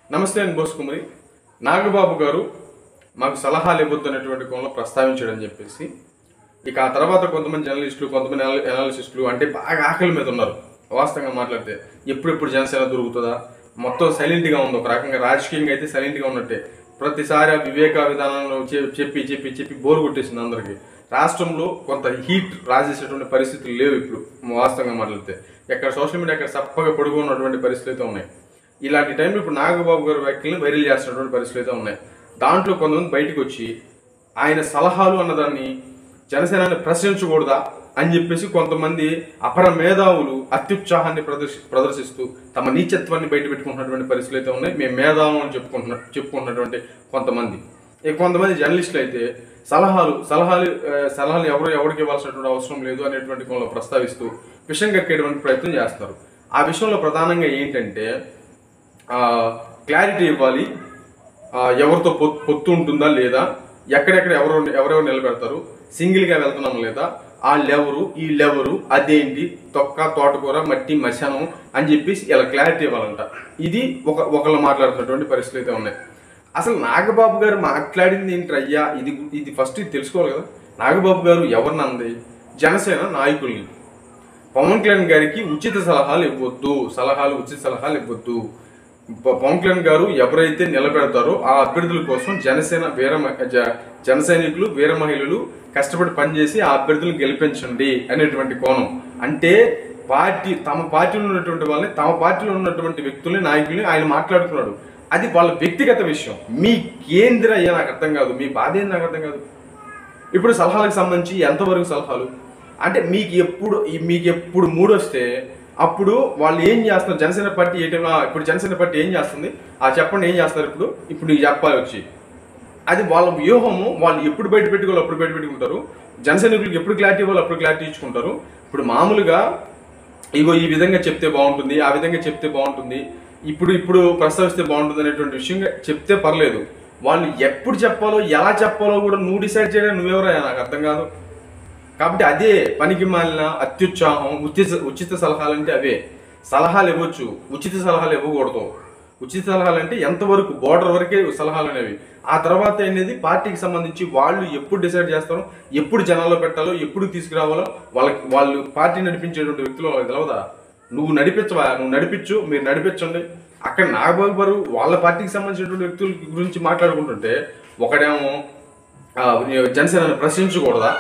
నమస్తే అని బోసుకుమరి నాగబాబు గారు మాకు సలహాలు ఇవ్వొద్దనేటువంటి కోణంలో ప్రస్తావించాడని చెప్పేసి ఇక ఆ తర్వాత కొంతమంది జర్నలిస్టులు కొంతమంది అనాలిసిస్టులు అంటే బాగా ఆకలి మీద ఉన్నారు. వాస్తవంగా మాట్లాడితే ఎప్పుడెప్పుడు జనసేన దొరుకుతుందా, మొత్తం సైలెంట్గా ఉంది. ఒక రకంగా రాజకీయంగా అయితే సైలెంట్గా ఉన్నట్టే. ప్రతిసారి ఆ వివేక విధానంలో చెప్పి చెప్పి చెప్పి బోరు కొట్టేసింది అందరికీ. రాష్ట్రంలో కొంత హీట్ రాజేసేటువంటి పరిస్థితులు లేవు ఇప్పుడు వాస్తవంగా మాట్లాడితే. ఎక్కడ సోషల్ మీడియా అక్కడ చప్పగా పొడుగున్నటువంటి పరిస్థితులు అయితే ఉన్నాయి. ఇలాంటి టైంలో ఇప్పుడు నాగబాబు గారి వ్యాఖ్యలను వైరల్ చేస్తున్నటువంటి పరిస్థితులు అయితే ఉన్నాయి. దాంట్లో కొంతమంది బయటకు వచ్చి ఆయన సలహాలు అన్నదాన్ని జనసేనాన్ని ప్రశ్నించకూడదా అని చెప్పేసి కొంతమంది అపర మేధావులు అత్యుత్సాహాన్ని ప్రదర్శిస్తూ తమ నీచత్వాన్ని బయట పెట్టుకుంటున్నటువంటి పరిస్థితులు అయితే ఉన్నాయి. మేము మేధావులు అని చెప్పుకుంటున్నటువంటి కొంతమంది జర్నలిస్టులు అయితే సలహాలు ఎవరికి ఇవ్వాల్సినటువంటి అవసరం లేదు అనేటువంటి కోణంలో ప్రస్తావిస్తూ విషయం కక్కేటువంటి ప్రయత్నం చేస్తారు. ఆ విషయంలో ప్రధానంగా ఏంటంటే క్లారిటీ ఇవ్వాలి. ఎవరితో పొత్తు ఉంటుందా లేదా, ఎక్కడెక్కడ ఎవరెవరు నిలబెడతారు, సింగిల్గా వెళ్తున్నాం లేదా, వాళ్ళెవరు వీళ్ళెవరు, అదేంటి తొక్క తోటకూర మట్టి మశానం అని చెప్పేసి ఇలా క్లారిటీ ఇవ్వాలంట. ఇది ఒకళ్ళు మాట్లాడుతున్నటువంటి పరిస్థితులు అయితే ఉన్నాయి. అసలు నాగబాబు గారు మాట్లాడింది ఏంటయ్యా, ఇది ఫస్ట్ తెలుసుకోవాలి కదా. నాగబాబు గారు ఎవరినంది? జనసేన నాయకుల్ని. పవన్ కళ్యాణ్ గారికి ఉచిత సలహాలు ఇవ్వద్దు. పవన్ కళ్యాణ్ గారు ఎవరైతే నిలబెడతారో ఆ అభ్యర్థుల కోసం జన సైనికులు వీర మహిళలు కష్టపడి పనిచేసి ఆ అభ్యర్థులను గెలిపించండి అనేటువంటి కోణం. అంటే తమ పార్టీలో ఉన్నటువంటి వాళ్ళని, తమ పార్టీలో ఉన్నటువంటి వ్యక్తుల్ని, నాయకుల్ని ఆయన మాట్లాడుతున్నాడు. అది వాళ్ళ వ్యక్తిగత విషయం. మీ కేంద్ర అయ్యా నాకు అర్థం కాదు, మీ బాధ ఏంది నాకు అర్థం కాదు. ఇప్పుడు సలహాలకు సంబంధించి ఎంతవరకు సలహాలు అంటే మీకు ఎప్పుడు మూడు వస్తే అప్పుడు వాళ్ళు ఏం చేస్తున్నారు? జనసేన పార్టీ ఇప్పుడు జనసేన పార్టీ ఏం చేస్తుంది? చెప్పండి ఏం చేస్తారు ఇప్పుడు నీకు చెప్పాలి వచ్చి. అది వాళ్ళ వ్యూహము. వాళ్ళు ఎప్పుడు బయట పెట్టుకోవాలి అప్పుడు బయట పెట్టుకుంటారు. జనసైనికులకు ఎప్పుడు క్లారిటీ ఇవ్వాలి అప్పుడు క్లారిటీ ఇచ్చుకుంటారు. ఇప్పుడు మామూలుగా ఈ విధంగా చెప్తే బాగుంటుంది, ఆ విధంగా చెప్తే బాగుంటుంది, ఇప్పుడు ప్రస్తావిస్తే బాగుంటుంది అనేటువంటి విషయంగా చెప్తే పర్లేదు. వాళ్ళు ఎప్పుడు చెప్పాలో ఎలా చెప్పాలో కూడా నువ్వు డిసైడ్ చేయడం నువ్వెవరా నాకు అర్థం కాదు. కాబట్టి అదే పనికి మాలిన అత్యుత్సాహం. ఉచిత సలహాలు అంటే అవే. సలహాలు ఇవ్వచ్చు, ఉచిత సలహాలు ఇవ్వకూడదు. ఉచిత సలహాలు అంటే ఎంతవరకు బోర్డర్ వరకే సలహాలు అనేవి. ఆ తర్వాత అనేది పార్టీకి సంబంధించి వాళ్ళు ఎప్పుడు డిసైడ్ చేస్తారో, ఎప్పుడు జనాల్లో పెట్టాలో, ఎప్పుడు తీసుకురావాలో వాళ్ళు పార్టీ నడిపించేటువంటి వ్యక్తులు వాళ్ళకి తెలవదా? నువ్వు నడిపించు, మీరు నడిపించండి. అక్కడ నాగబాబు గారు వాళ్ళ పార్టీకి సంబంధించినటువంటి వ్యక్తుల గురించి మాట్లాడుకుంటుంటే ఒకడేమో జనసేనని ప్రశ్నించకూడదా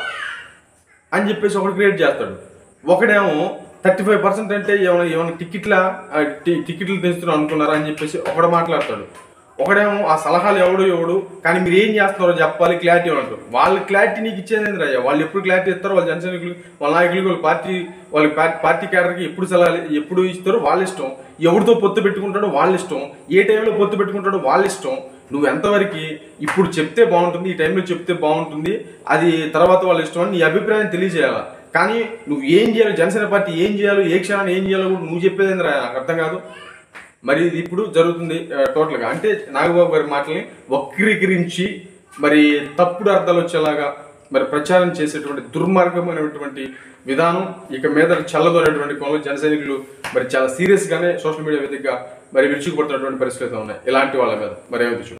అని చెప్పేసి ఒకటి క్రియేట్ చేస్తాడు. ఒకడేమో 35% అంటే ఏమైనా టికెట్లు తెస్తున్నాం అనుకున్నారా అని చెప్పేసి ఒకడు మాట్లాడతాడు. ఒకడేమో ఆ సలహాలు ఎవడు కానీ మీరు ఏం చేస్తున్నారో చెప్పాలి, క్లారిటీ అంటారు. వాళ్ళ క్లారిటీ నీకు ఇచ్చేది ఏంటయ్యా? వాళ్ళు ఎప్పుడు క్లారిటీ ఇస్తారో వాళ్ళ జనసైనికులు, వాళ్ళ నాయకులు, వాళ్ళ పార్టీ క్యాడర్కి ఎప్పుడు సలహాలు ఎప్పుడు ఇస్తారో వాళ్ళ ఇష్టం. ఎవరితో పొత్తు పెట్టుకుంటాడో వాళ్ళ ఇష్టం. ఏ టైంలో పొత్తు పెట్టుకుంటాడో వాళ్ళ ఇష్టం. నువ్వు ఎంతవరకు ఇప్పుడు చెప్తే బాగుంటుంది, ఈ టైంలో చెప్తే బాగుంటుంది, అది తర్వాత వాళ్ళ ఇష్టం అని నీ అభిప్రాయం తెలియజేయాలా. కానీ నువ్వు ఏం చేయాలి, జనసేన పార్టీ ఏం చేయాలో, ఏ క్షణాన్ని ఏం చేయాలో కూడా నువ్వు చెప్పేది ఏంద్రా నాకు అర్థం కాదు. మరి ఇది ఇప్పుడు జరుగుతుంది టోటల్గా. అంటే నాగబాబు గారి మాటల్ని వక్రీకరించి మరి తప్పుడు అర్థాలు వచ్చేలాగా మరి ప్రచారం చేసేటువంటి దుర్మార్గమైనటువంటి విధానం ఇక మీద చల్లదు అనేటువంటి కోణంలో జనసైనికులు మరి చాలా సీరియస్గానే సోషల్ మీడియా వేదికగా మరి విరుచుకుపడుతున్నటువంటి పరిస్థితులు ఉన్నాయి. ఇలాంటి వాళ్ళ మీద మరి ఏమైతే